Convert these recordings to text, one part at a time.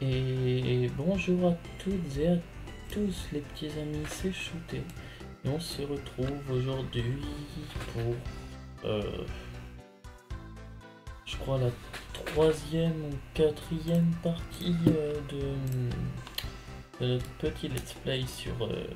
Et bonjour à toutes et à tous les petits amis, c'est Shooté. Et on se retrouve aujourd'hui pour, je crois, la troisième ou quatrième partie de notre petit let's play sur...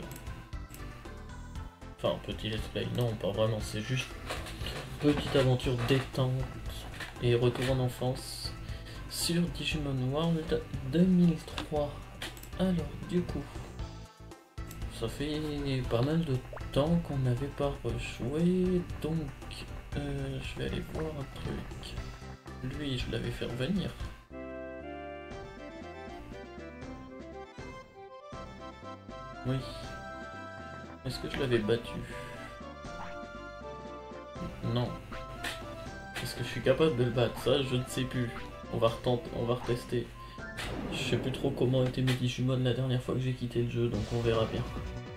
Enfin, petit let's play, non, pas vraiment, c'est juste petite aventure détente et retour en enfance sur Digimon World 2003. Alors, du coup, ça fait pas mal de temps qu'on n'avait pas rejoué, donc je vais aller voir un truc. Lui, je l'avais fait revenir. Oui. Est-ce que je l'avais battu? Non. Est-ce que je suis capable de le battre? Ça, je ne sais plus. On va retester. Je sais plus trop comment étaient mes Digimon la dernière fois que j'ai quitté le jeu, donc on verra bien.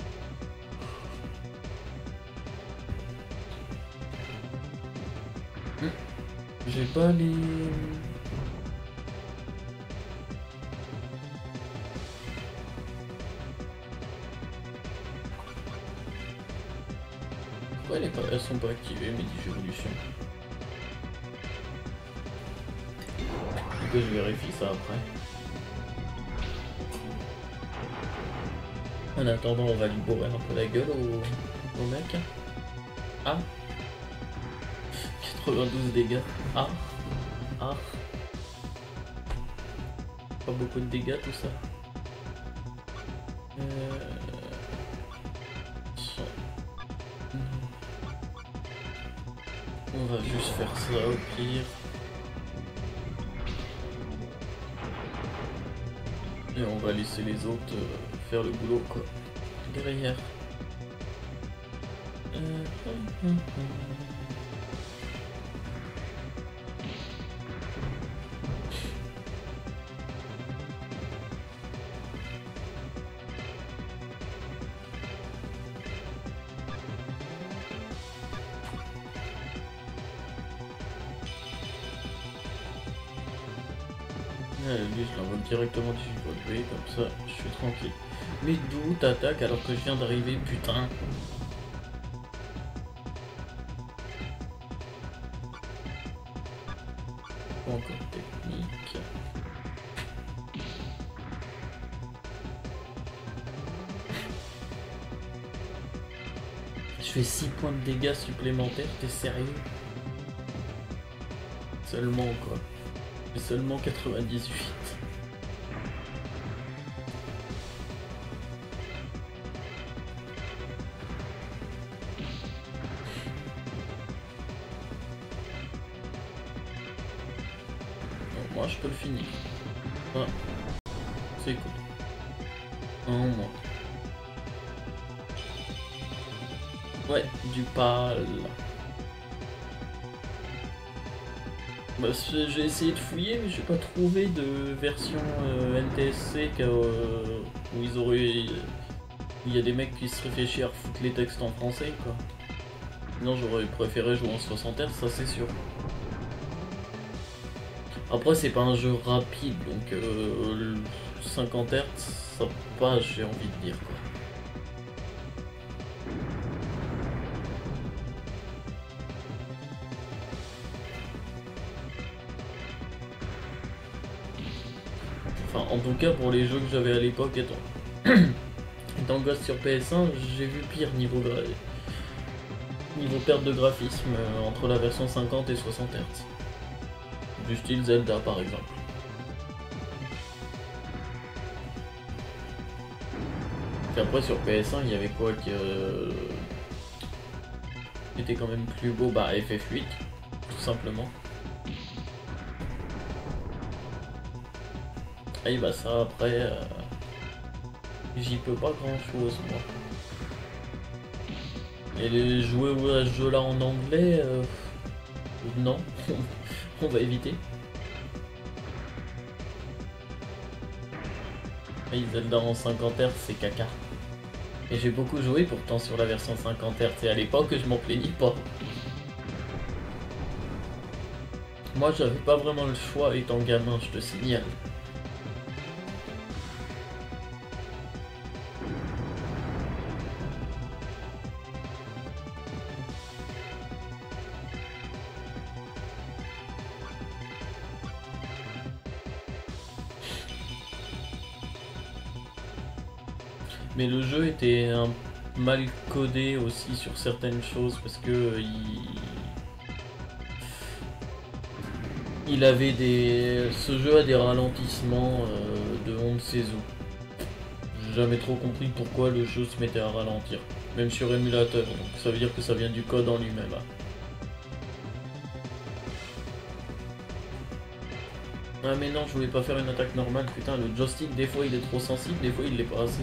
J'ai pas les... Pourquoi elles sont pas activées mes Digivolutions? Que je vérifie ça après. En attendant, on va lui bourrer un peu la gueule au mec. Ah, 92 dégâts. Ah. Pas beaucoup de dégâts tout ça. On va juste faire ça au pire. Et on va laisser les autres faire le boulot quoi. Derrière. Lui je l'envoie directement du Digivol, comme ça je suis tranquille. Mais d'où t'attaques alors que je viens d'arriver, putain? Encore technique. Je fais 6 points de dégâts supplémentaires, t'es sérieux? Seulement quoi. J'ai seulement 98. Moi je peux le finir. Ah. C'est cool. Un moins. Ouais, du pal. Bah, j'ai essayé de fouiller mais j'ai pas trouvé de version NTSC où ils auraient... Il y a des mecs qui se réfléchissent à foutre les textes en français quoi. Sinon j'aurais préféré jouer en 60 Hz, ça c'est sûr. Après c'est pas un jeu rapide donc 50 Hz ça passe, j'ai envie de dire quoi. Enfin en tout cas pour les jeux que j'avais à l'époque étant gosse sur PS1, j'ai vu pire niveau perte de graphisme entre la version 50 et 60 Hz. Du style Zelda par exemple. Et après sur PS1 il y avait quoi qui était quand même plus beau, bah FF8 tout simplement. Et bah ça après j'y peux pas grand chose moi. Et les jouer à ce jeu là en anglais non. On va éviter. Et Zelda en 50 Hz c'est caca. Et j'ai beaucoup joué pourtant sur la version 50 Hz et à l'époque je m'en plaignais pas. Moi j'avais pas vraiment le choix étant gamin, je te signale. Mais le jeu était mal codé aussi sur certaines choses parce que il avait des. Ce jeu a des ralentissements de on ne sait où. J'ai jamais trop compris pourquoi le jeu se mettait à ralentir. Même sur émulateur, donc ça veut dire que ça vient du code en lui-même. Hein. Ah mais non, je voulais pas faire une attaque normale, putain, le joystick des fois il est trop sensible, des fois il l'est pas assez.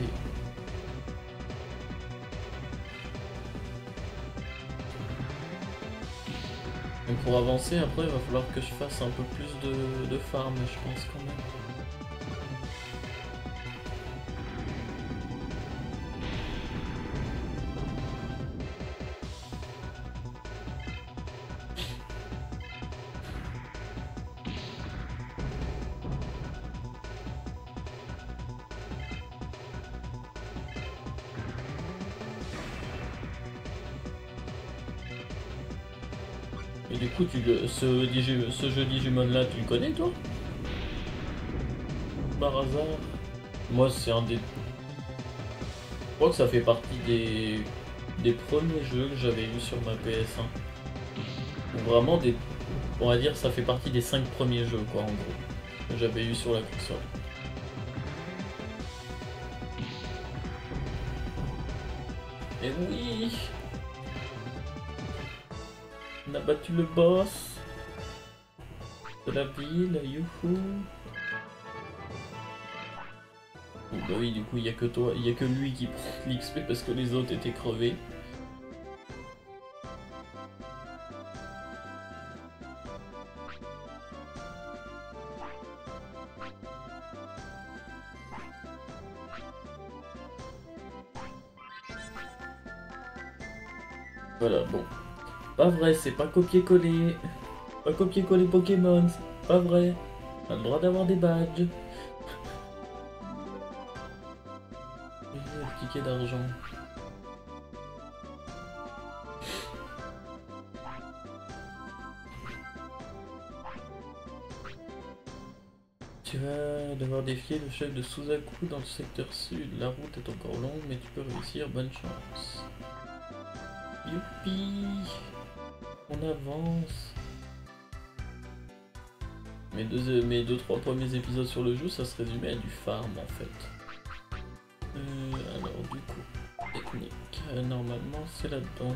Donc pour avancer, après il va falloir que je fasse un peu plus de farm, je pense quand même. Et du coup, ce jeu Digimon là, tu le connais toi? Par hasard? Moi, c'est un des. Je crois que ça fait partie des premiers jeux que j'avais eu sur ma PS1. Ou vraiment des. On va dire ça fait partie des 5 premiers jeux quoi en gros. Que j'avais eu sur la console. Et oui! On a battu le boss de la ville, youhou! Oh bah oui, du coup, il y a que toi, il y a que lui qui prend l'XP parce que les autres étaient crevés. Voilà, bon. Pas vrai, c'est pas copier-coller. Pas copier-coller Pokémon, c'est pas vrai. On a le droit d'avoir des badges. Le ticket d'argent. Tu vas devoir défier le chef de Suzaku dans le secteur sud. La route est encore longue, mais tu peux réussir. Bonne chance. Youpi! On avance. Mes deux, trois premiers épisodes sur le jeu, ça se résumait à du farm en fait. Alors du coup, technique. Normalement, c'est là-dedans.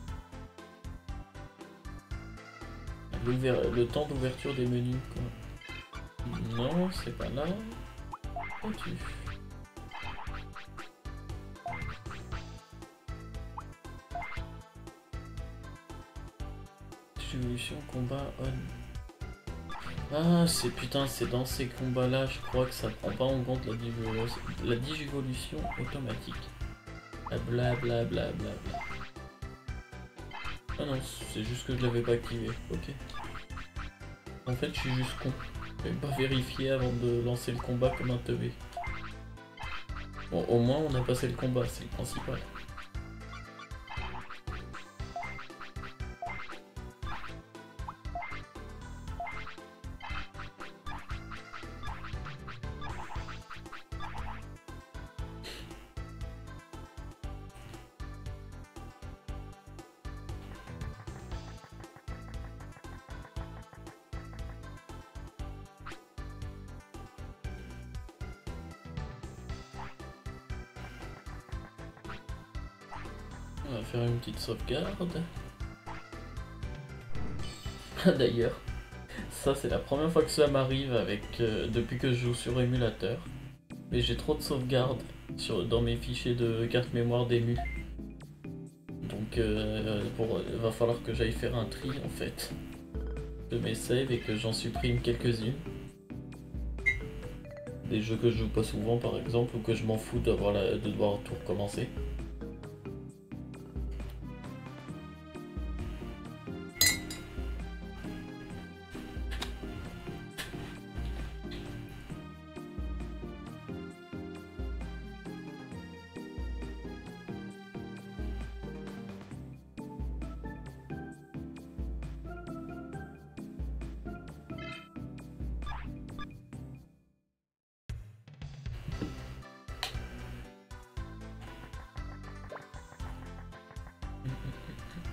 Le temps d'ouverture des menus, quoi. Non, c'est pas là. Où tu? Évolution, combat, on. Ah, c'est dans ces combats-là, je crois que ça prend pas en compte la digivolution automatique. Bla bla bla bla bla. Ah non, c'est juste que je l'avais pas activé. Ok. En fait, je suis juste con. J'avais pas vérifié avant de lancer le combat comme un teubé. Bon, au moins on a passé le combat, c'est le principal. On va faire une petite sauvegarde. D'ailleurs, ça c'est la première fois que ça m'arrive depuis que je joue sur émulateur. Mais j'ai trop de sauvegardes dans mes fichiers de carte mémoire d'ému. Donc va falloir que j'aille faire un tri en fait de mes saves et que j'en supprime quelques-unes. Des jeux que je joue pas souvent par exemple ou que je m'en fous de devoir tout recommencer.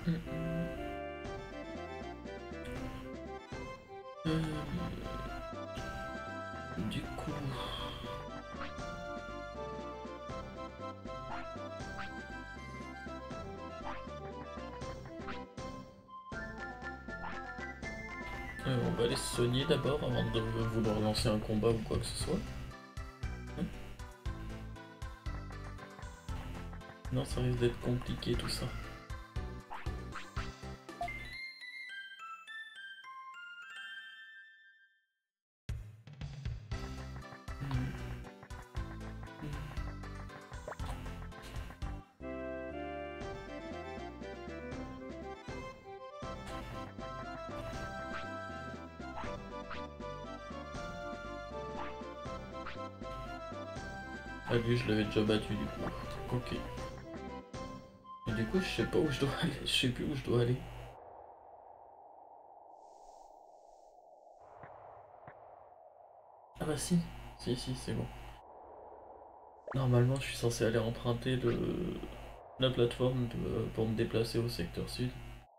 Du coup... on va aller se soigner d'abord avant de vouloir lancer un combat ou quoi que ce soit. Non, ça risque d'être compliqué tout ça. Ah lui je l'avais déjà battu du coup. Ok. Et du coup je sais pas où je dois aller, je sais plus où je dois aller. Ah bah si, c'est bon. Normalement je suis censé aller emprunter la plateforme pour me déplacer au secteur sud.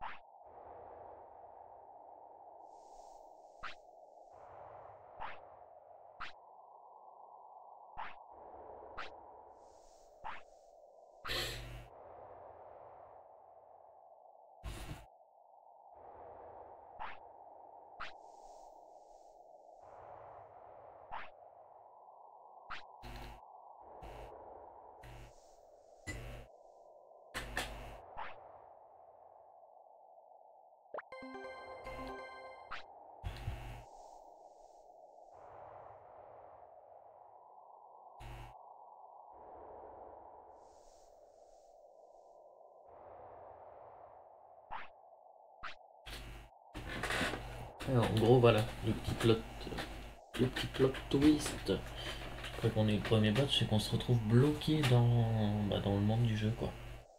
Alors, en gros voilà, le petit plot twist. Après qu'on ait le premier batch, c'est qu'on se retrouve bloqué dans le monde du jeu quoi.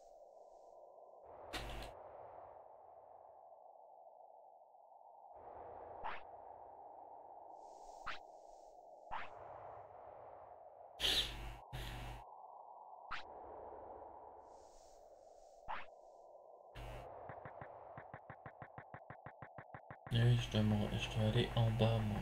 Oui, je dois aller en bas moi.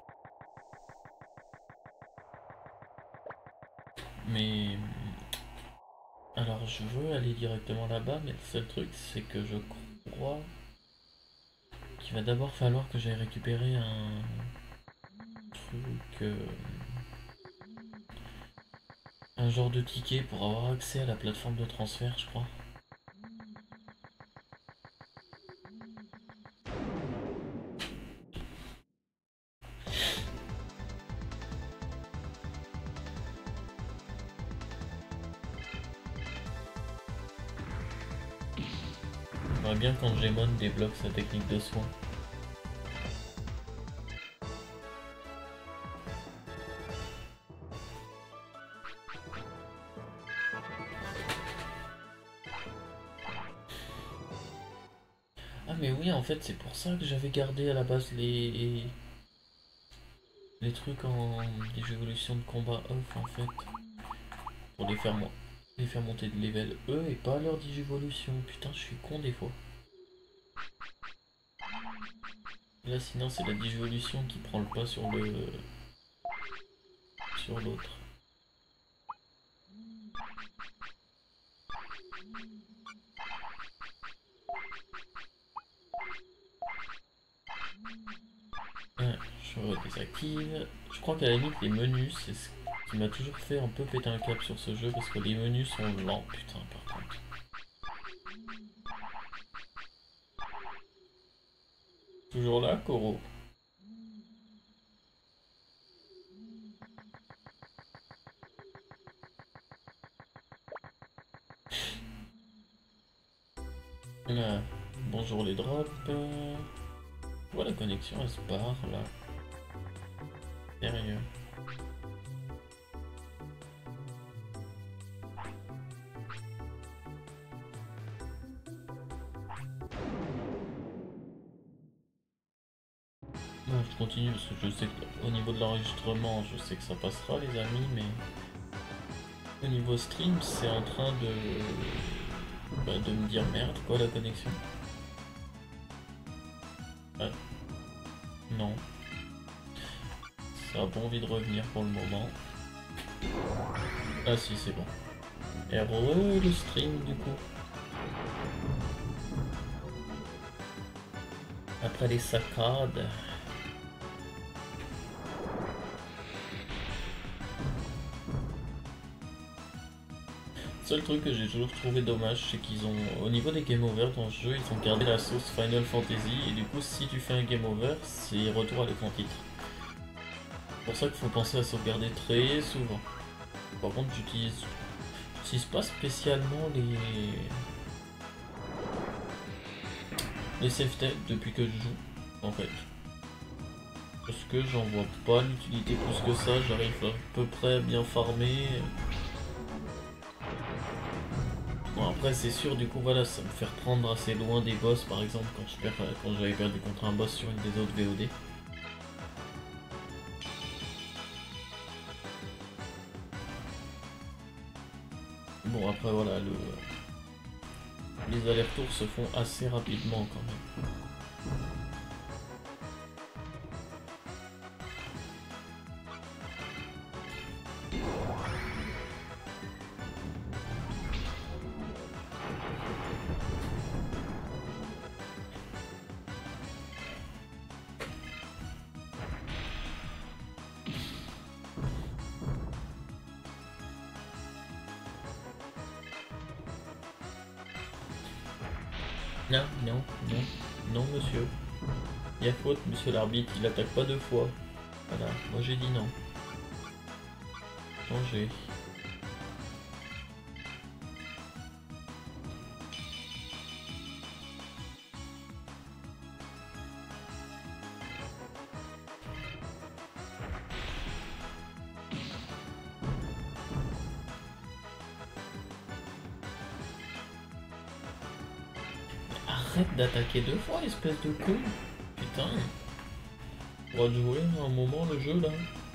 Mais alors je veux aller directement là-bas, mais le seul truc c'est que je crois qu'il va d'abord falloir que j'aille récupérer un truc, un genre de ticket pour avoir accès à la plateforme de transfert, je crois. J'aimerais bien quand Gemon débloque sa technique de soin. Ah mais oui, en fait c'est pour ça que j'avais gardé à la base les trucs en des évolutions de combat off en fait. Pour les faire monter de level eux et pas leur digévolution. Putain, je suis con des fois. Là sinon c'est la digévolution qui prend le pas sur l'autre. Ouais, je redésactive. Je crois qu'à la limite les menus c'est ce qui m'a toujours fait un peu péter un câble sur ce jeu parce que les menus sont lents putain par contre. Toujours là, Koro. Ah, bonjour les drops. Voilà, la connexion elle se barre là. Sérieux. Ah, je continue parce que je sais qu'au niveau de l'enregistrement, je sais que ça passera les amis, mais au niveau stream, c'est en train Bah, de me dire merde quoi la connexion. Ouais. Non. Ça a pas envie de revenir pour le moment. Ah si c'est bon. Heureux le stream du coup. Après les saccades. Seul truc que j'ai toujours trouvé dommage, c'est qu'ils ont, au niveau des game over dans ce jeu, ils ont gardé la sauce Final Fantasy, et du coup, si tu fais un game over, c'est retour à l'écran titre. C'est pour ça qu'il faut penser à sauvegarder très souvent. Par contre, j'utilise pas spécialement les save states depuis que je joue, en fait. Parce que j'en vois pas l'utilité plus que ça, j'arrive à peu près à bien farmer. Bon après c'est sûr du coup voilà ça me fait reprendre assez loin des boss par exemple quand j'avais perdu contre un boss sur une des autres VOD. Bon après voilà les allers-retours se font assez rapidement quand même. Non, non, non, non monsieur. Il y a faute monsieur l'arbitre, il attaque pas deux fois. Voilà, moi j'ai dit non. Changez. Arrête d'attaquer deux fois espèce de con. Putain. On va jouer un moment le jeu là.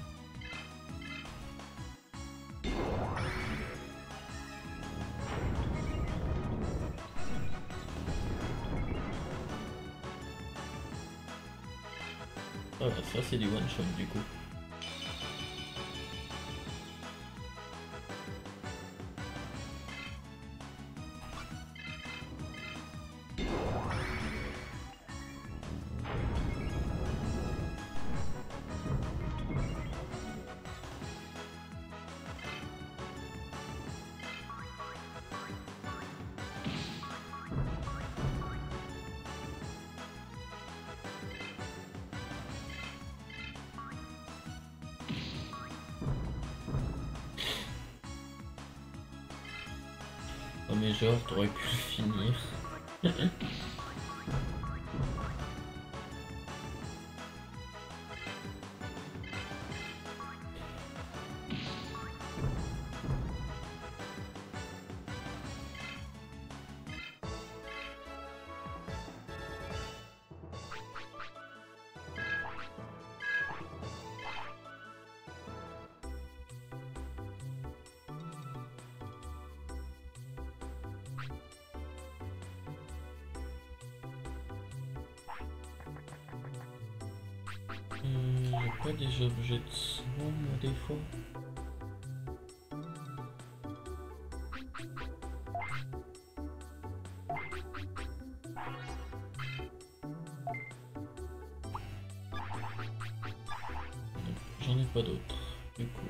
Ah bah ça c'est du one shot du coup. Oh mais genre t'aurais pu le finir. Pas des objets de soin des fois. J'en ai pas d'autres du coup.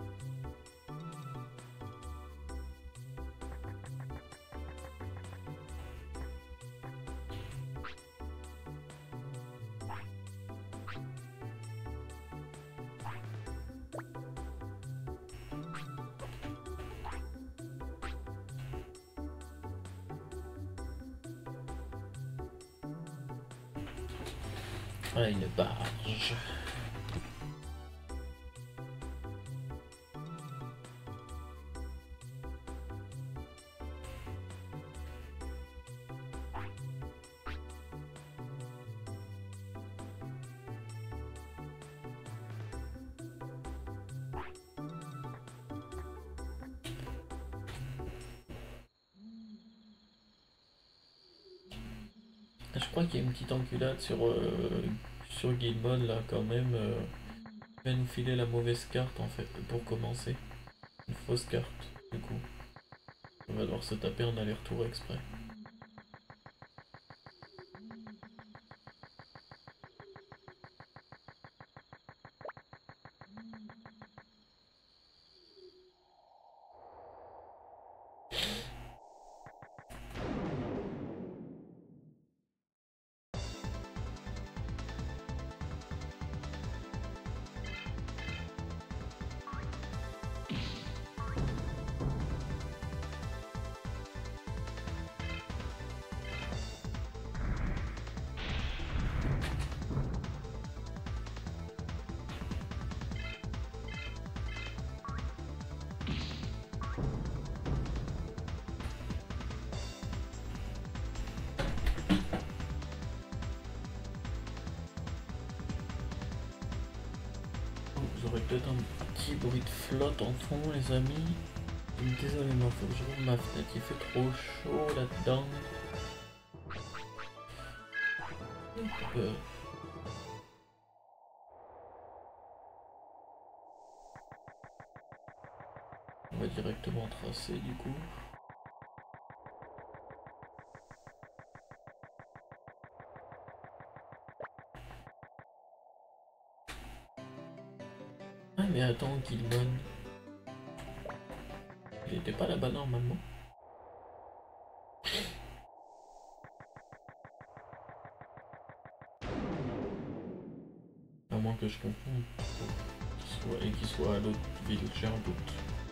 Ah une barge. Je crois qu'il y a une petite enculade sur Guilmon là quand même. Il va nous filer la mauvaise carte en fait pour commencer. Une fausse carte du coup. On va devoir se taper un aller-retour exprès. J'aurais peut-être un petit bruit de flotte en fond les amis. Désolé moi, faut que je rouvre ma fenêtre, il fait trop chaud là-dedans. On va directement tracer du coup. Ah mais attends, Guilmon. Il était pas là-bas normalement. À moins que je confonde. Et qu'il soit à l'autre ville, j'ai un doute.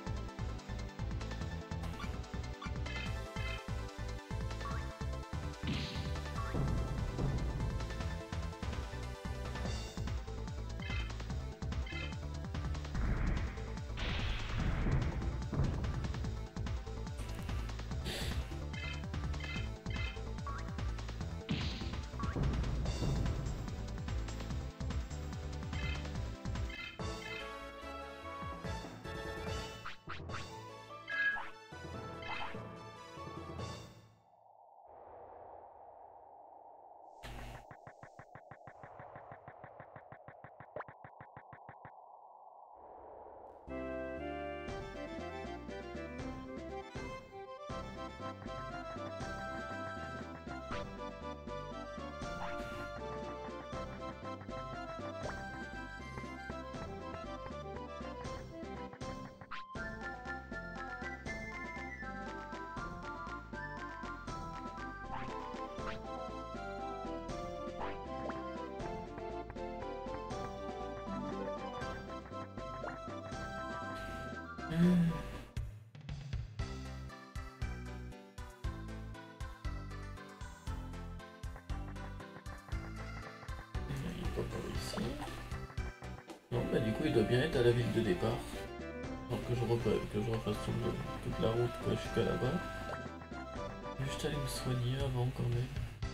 Il est pas par ici. Non, bah du coup il doit bien être à la ville de départ. Alors que je refasse toute la route quoi, jusqu'à là-bas. Juste aller me soigner avant quand même.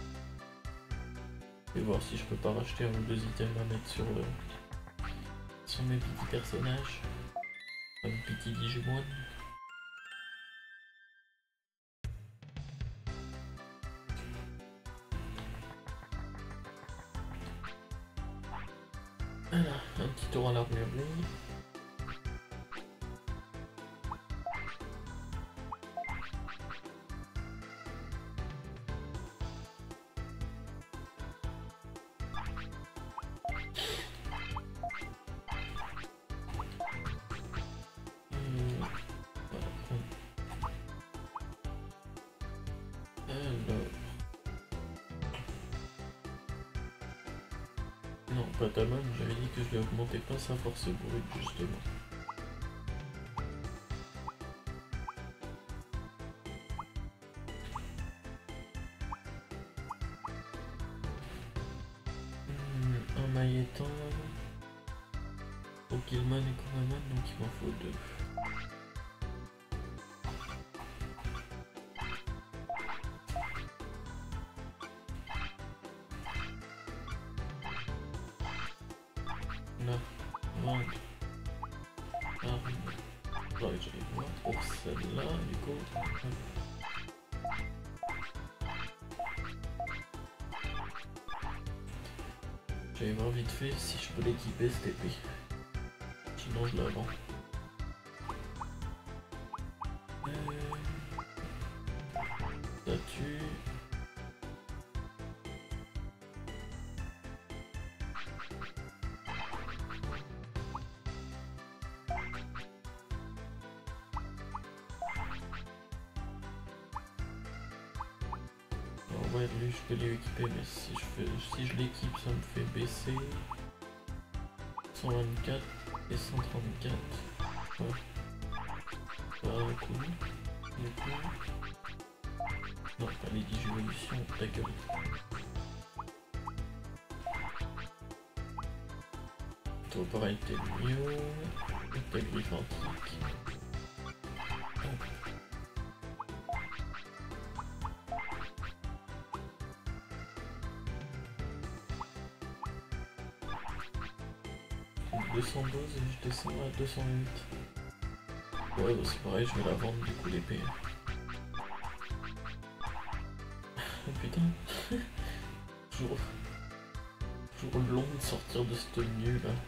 Et voir si je peux pas racheter un ou deux items à mettre sur mes petits personnages. Enfin, mes petits Digimon. Voilà, un petit tour à l'armure. Non, Patamon, j'avais dit que je lui augmentais pas sa force brute justement. Un Mailletan, Pokilman et Koraman, donc il m'en faut deux. Là, vendre. J'aurais dû les voir pour celle-là, du coup. aller voir vite fait si je peux l'équiper cette épée. Sinon je la vends. Statue. Ouais, lui je peux l'équiper, mais si je l'équipe, ça me fait baisser 124 et 134. Ouais. Pas cool. Du coup. Non, pas les digévolutions, ta gueule. Toi pareil, t'es mieux. Ta griffe antique. Hop. 212 et je descends à 208. Ouais, bah c'est pareil, je vais la vendre du coup l'épée. Oh putain. toujours long de sortir de cette nuit là.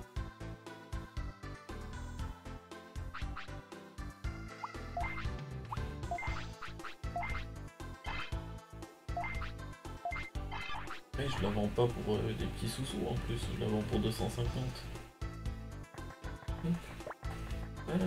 Et je la vends pas pour des petits sous-sous en plus, je la vends pour 250. Voilà.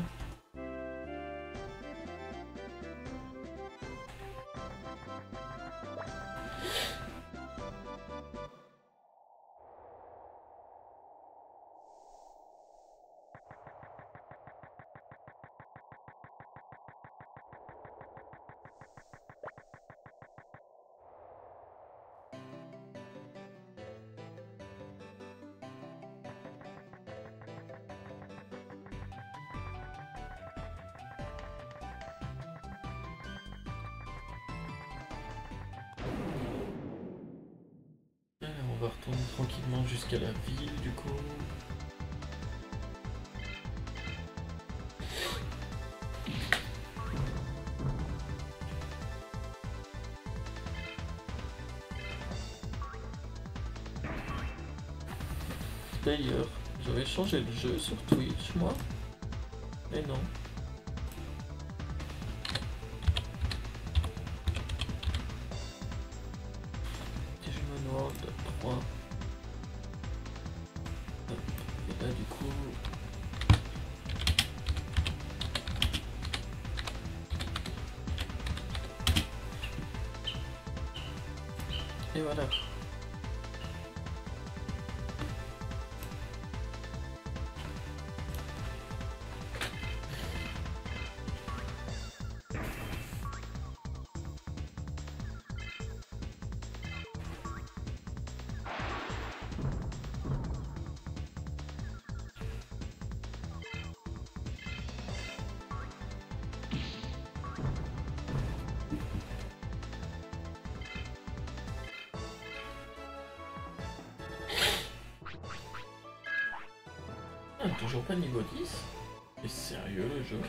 On va retourner tranquillement jusqu'à la ville du coup. D'ailleurs, j'avais changé le jeu sur Twitch moi. Mais non. Digimon World 3. Hop. Et là du coup. Et voilà. Ah, toujours pas niveau 10? Mais sérieux le jeu?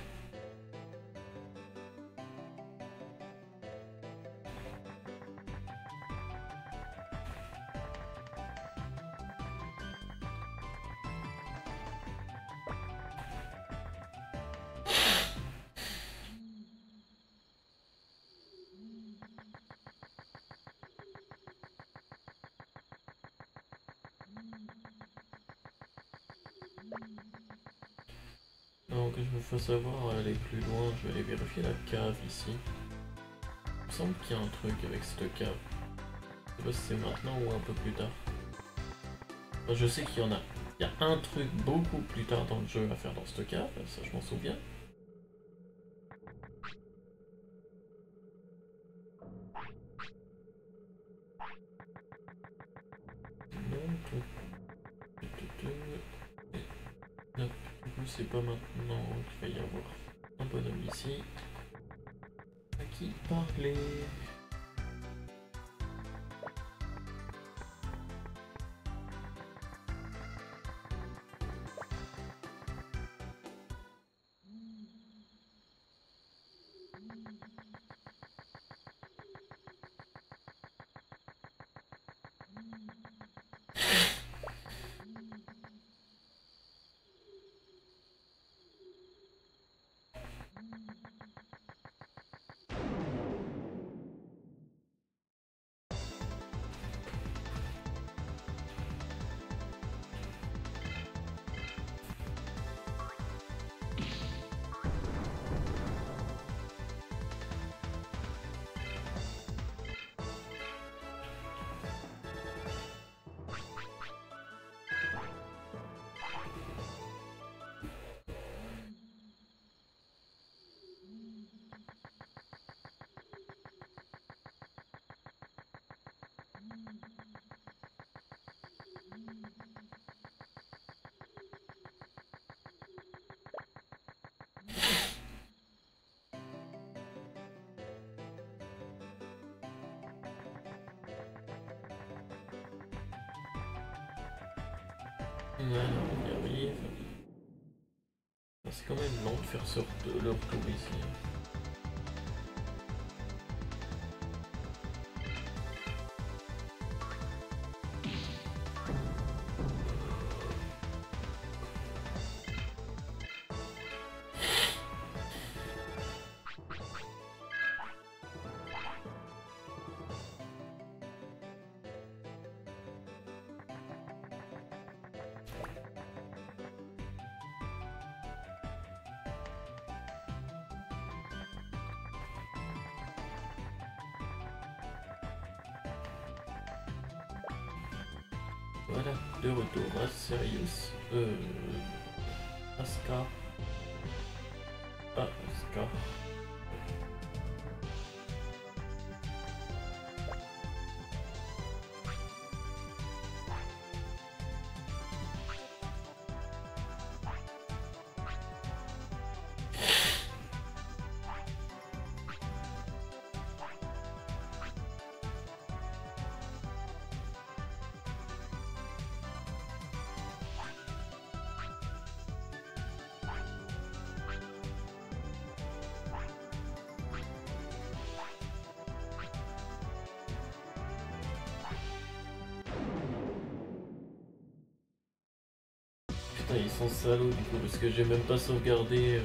Avant que je me fasse avoir à aller plus loin, je vais aller vérifier la cave ici. Il me semble qu'il y a un truc avec cette cave. Je sais pas si c'est maintenant ou un peu plus tard. Enfin, je sais qu'il y en a. Il y a un truc beaucoup plus tard dans le jeu à faire dans cette cave, ça je m'en souviens. Non, du coup c'est pas maintenant qu'il va y avoir un bonhomme ici. À qui parler? Voilà, on y arrive. C'est quand même long de faire leur tour ici. Voilà, de retour à Sirius. Ascar. Ah, Ascar. Putain, ils sont salauds du coup parce que j'ai même pas sauvegardé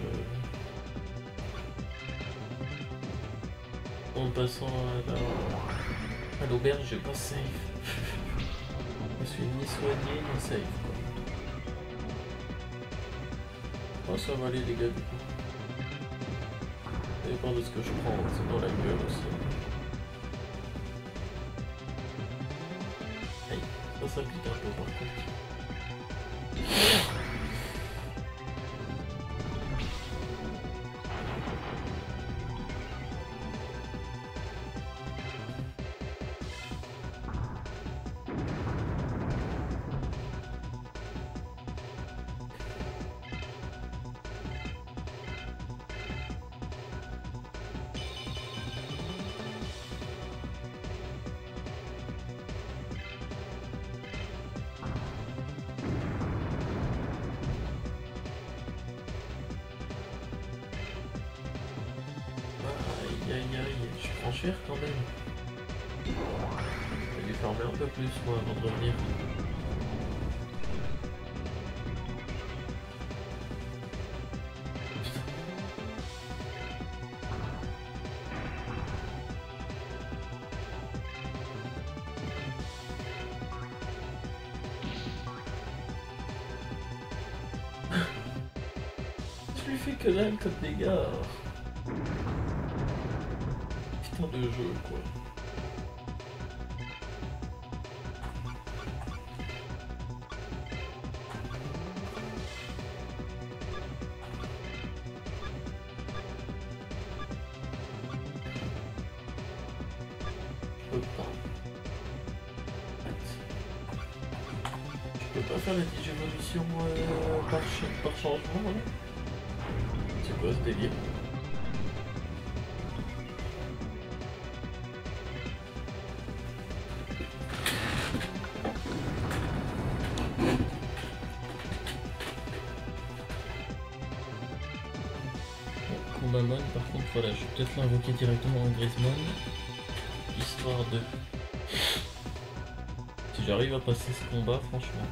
en passant à l'auberge, j'ai pas save. Je me suis ni soigné ni save quoi. Oh, ça va aller les gars du coup. Ça dépend de ce que je prends, c'est dans la gueule aussi. Aïe, ça pique un peu par contre. Aïe aïe aïe, je prends cher quand même. Je vais lui farmer un peu plus moi avant de revenir. Je lui fais que dalle comme dégâts. Putain de jeu quoi. Je peux pas. Je peux pas faire la digévolution par changement là. C'est quoi ce délire? Combamon, par contre, voilà, je vais peut-être l'invoquer directement en Griezmann, histoire de... Si j'arrive à passer ce combat, franchement...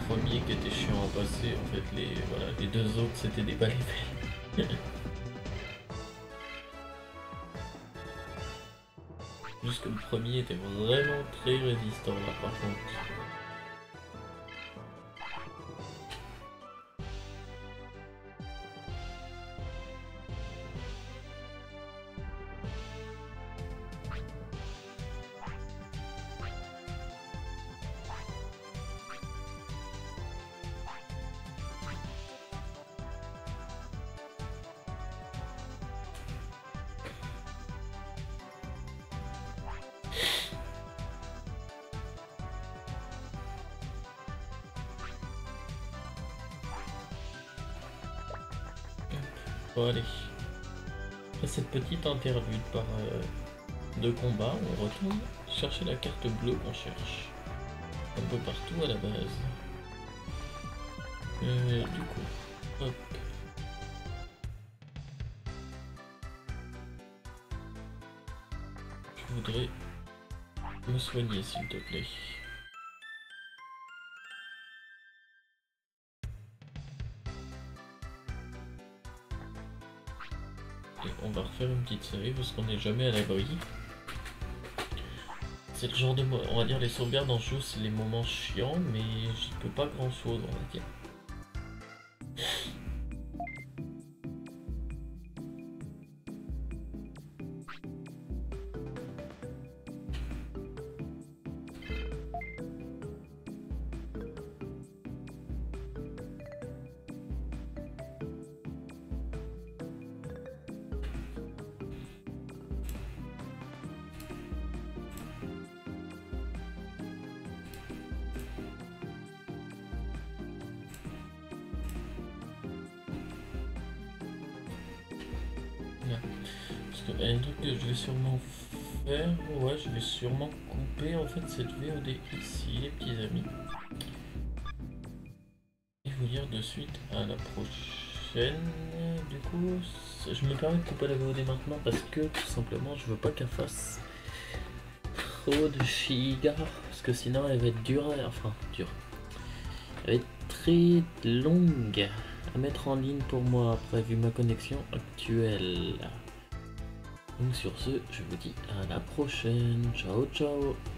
premier qui était chiant à passer. En fait, les deux autres c'était des bas levels. Juste que le premier était vraiment très résistant là par contre. Bon allez, après cette petite interlude de combat, on retourne chercher la carte bleue qu'on cherche un peu partout à la base. Du coup, hop. Je voudrais me soigner s'il te plaît. Et on va refaire une petite série parce qu'on n'est jamais à l'abri. C'est le genre de... On va dire les sauvegardes en jeu, c'est les moments chiants, mais j'y peux pas grand chose, on va dire. Parce que un truc que je vais sûrement faire, ouais, je vais sûrement couper en fait cette VOD ici, les petits amis. Et vous dire de suite à la prochaine. Du coup, je me permets de couper la VOD maintenant parce que tout simplement je veux pas qu'elle fasse trop de gigas, parce que sinon elle va être dure, enfin dure. Elle va être très longue à mettre en ligne pour moi après vu ma connexion actuelle. Donc sur ce, je vous dis à la prochaine. Ciao ciao.